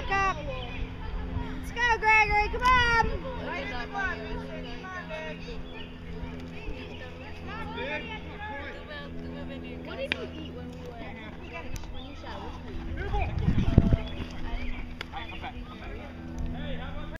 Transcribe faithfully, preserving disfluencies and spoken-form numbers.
back up. Let's go, Gregory. Come on. What did you eat?